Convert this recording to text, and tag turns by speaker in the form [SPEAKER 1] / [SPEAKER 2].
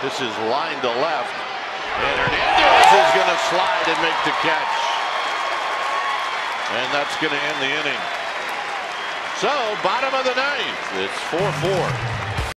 [SPEAKER 1] This is line to left. And Hernandez is going to slide and make the catch. And that's going to end the inning. So, bottom of the ninth. It's 4-4.